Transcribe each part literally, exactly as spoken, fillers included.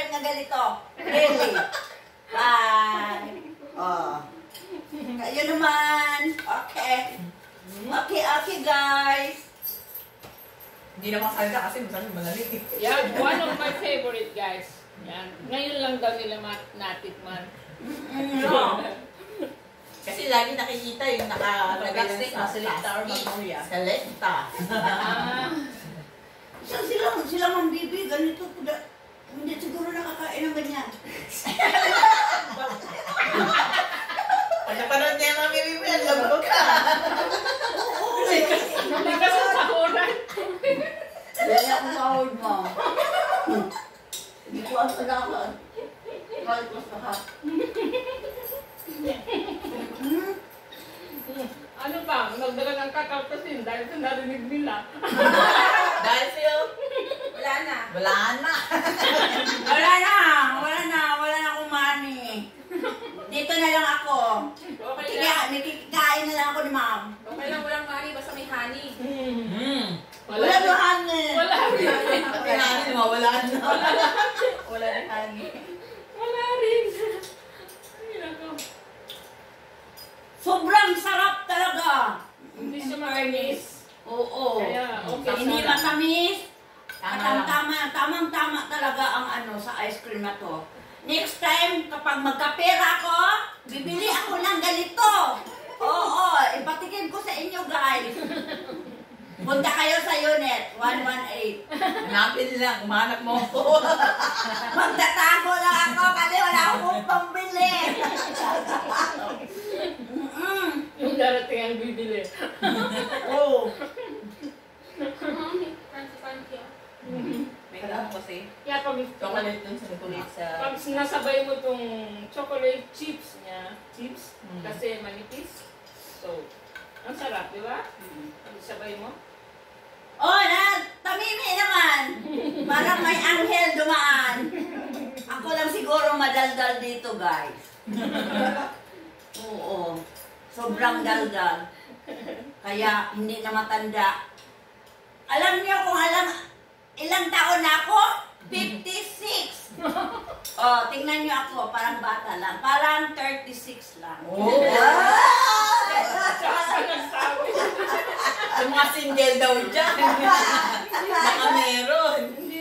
time na ganito. Really. Bye. Oh. Kayo naman. Okay. Okay, okay guys. Hindi na makasalita kasi masabi malalit. Yan, one of my favorite guys. Yan. Ngayon lang daw nila natikman. No. Kasi lagi nakikita yung nakalagay sa Selecta or Magnolia. Selecta. Ah. Saan sila, sila mang bibi, ganito po da, hindi siguro nakakain ng ganyan. Pag napanood niya mga bibi mo yan, labo ka. Oo, Hindi ka sa sahuran. Dali akong sahod mo. Hindi ko ang salakan. Kahit mas lahat. Ano pa? Nagdala ng kakalpasin dahil sa narinig nila. Dahil sa'yo, Wala na. wala na. Wala na. Wala na. Wala na akong money. Dito na lang ako. Okay Kaya, lang. nakikikain na lang ako ni ma'am. Okay lang, walang honey, basta may honey. Hmm. Wala na honey. Wala rin. Kaya natin mawala na. Wala na honey. Wala rin. Ay, nako. Sobrang sarap talaga. Hindi siya makanis. Oo. Kaya, okay. Hindi matamis. Tama At ang lang. tama, tamang-tama talaga ang ano sa ice cream na to. Next time, kapag magkapera ako, bibili ako ng ganito. Oo, ipatikin ko sa inyo guys. Punta kayo sa unit, one one eight. Hanapin lang, umanap mo ako. Magtatago lang ako kasi wala akong pambili. Mm-mm. Yung darating ang bibili. Oo. Fancy-fancy. May alam kasi. Kaya pag, Chocolate dun sa chocolate sa... pag nasabay mo itong chocolate chips niya, chips, Mm. kasi manipis. So, ang sarap, di ba? Pag sabay mo. Oh, na, tamimi naman. Parang may anghel dumaan. Ako lang siguro madaldal dito, guys. Oo. Sobrang daldal. Kaya hindi na matanda. Alam niyo kung alam, ilang taon na ako? fifty-six. Oh, tingnan niyo ako, parang bata lang. Parang thirty-six lang. Oh! Yung mga single daw dyan. Baka meron.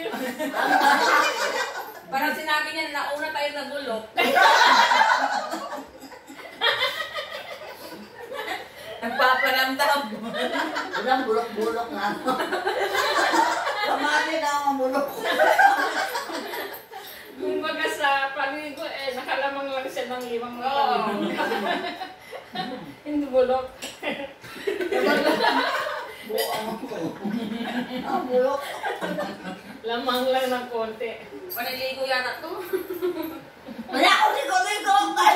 Parang sinabi niya, nauna tayo sa bulok. Nagpaparamdam. Walang bulok-bulok na. Kamali na ang bulok. Kumbaga sa paningin ko, eh, nakalamang lang siya ng limang Oo. taon. Hindi bulok. Ang bulok. Lamang lang ng konti. Paniligo yata to. Wala akong ligo-ligo.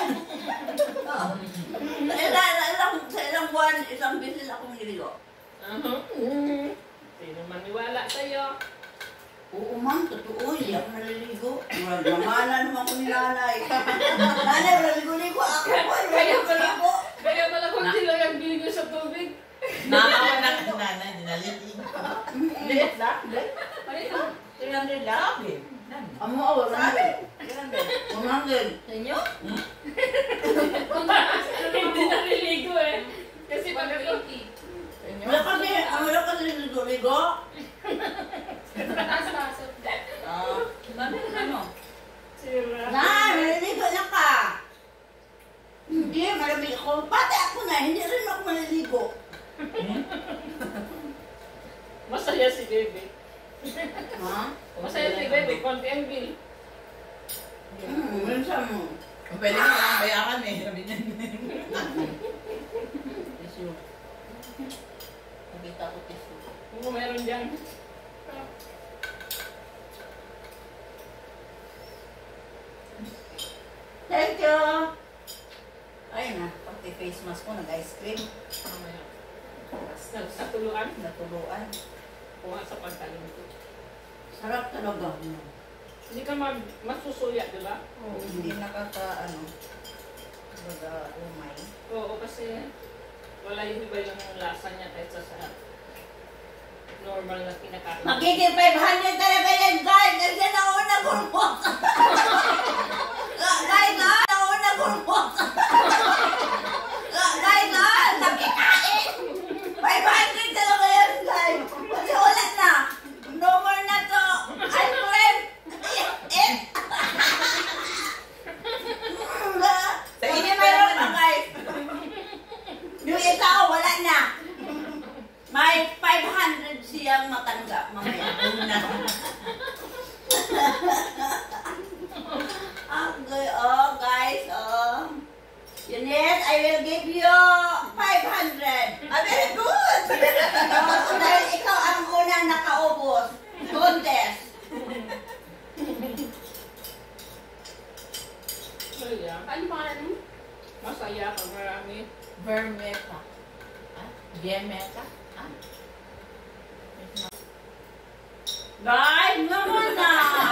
Sa ilang, ilang, sa ilang buwan, isang bisis akong niligo. Uh-huh. Mm. Sino maniwala sa'yo? Oo ma'am, totoo. Hindi ako naliligo. Namahala naman ko ni nanay. Nanay, naligo-ligo. Ako po, Kaya pala, naligo. kaya pala kung sila yung biligo sa tubig. Nakawa na ka na na, dinalitin. Liit lang. Ano ito? three hundred lang. Amo, one hundred. one hundred. Sa inyo? Hindi naliligo eh. Kasi pag ako, Wala kasi, wala kasi naligo-ligo. Taas-taas. Ah, dami ano? sira. Na, naliligo na ka. Hindi, malamig ako. Pati ako na, hindi rin ako maliligo. Masaya si Bebe. Ha? Masaya si Bebe, konti ang bill. Hmm, minsan mo. Kung pwede mo lang bayaran eh. Sabi niya. Tissue. Nakita ko tissue. Kung meron dyan. Thank you! Ay na, pati face mask ko, nag-ice cream. Mamaya. Sa tuluan. Natuluan. Kuha sa pantalon ko. Sarap talaga. Hindi ka mag masusuya, di ba? Oh, hindi nakaka, ano, baga, umay. Oo, kasi wala yung iba yung lasa niya kahit sa sa normal na kinakain. Magiging five hundred talaga yan, guys! Kasi nauna gulmok. Guys, ah, nauna gulmok. Guys, ah, nakikain. five hundred talaga yan, guys. Kasi wala na. No more na to. I'm friend. Eh. Hindi mayroon pa, guys. Yung isa, wala na. May five hundred siyang matanggap mamaya. Okay, oh guys, oh. Eunice, I will give you five hundred. Ah, very good. Oh, dahil ikaw ang unang nakaubos. Contest. Masaya. Ano pangalan mo? Masaya pag marami. Vermeta. Ah? Gemeta? Ah? Guys, naman na.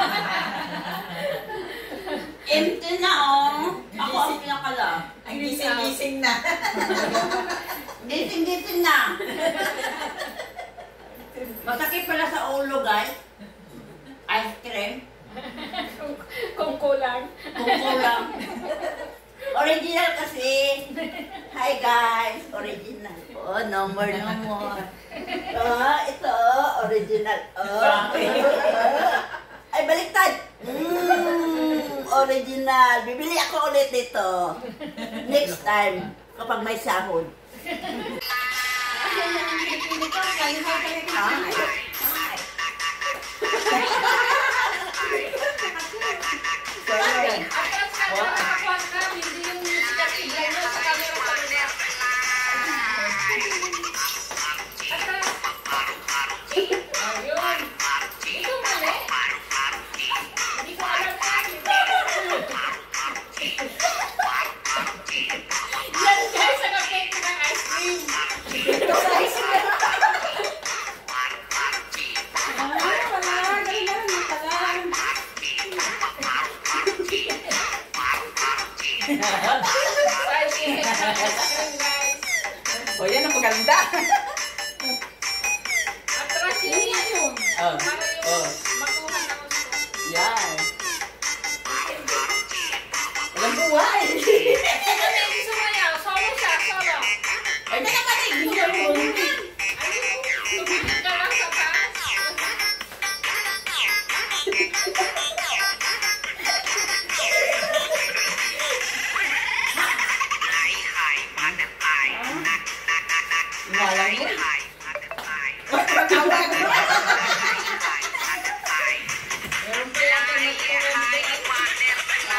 Empty na, oh. Ako ang pinakala. Ang gising-gising na. Gising-gising na. Masakit pala sa ulo, guys. Ice cream. kung, kung kulang. Kung kulang. Original kasi. Hi, guys. Original. Oh, no more, no more. Oh, ito, original. Oh. Ay, baliktad. Mm, original. Bibili ako ulit dito. Next time, kapag may sahod. So, yun. Atras ka na nakakuha ka, hindi yung sikat sigay mo sa camera pa rin. Atras. Ayun. Ito mali. Hindi ko alam na. Yan guys, nag-cake ng ice cream. Ito sa ice cream. Ice cream guys. O, yan ang maganda. Atras yun yun. Oh. Para yung Oh. makuha na ko siya. Yan. Walang buhay. Ito na yung sumayaw. Solo siya, solo. Ay, na naman eh. Hindi ko alam. Ayun, tumigil ka lang sa taas. Walang mo. Meron pa yata nagkuwente.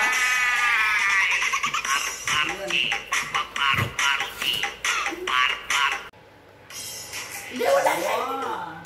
Hindi, wala na. Wow.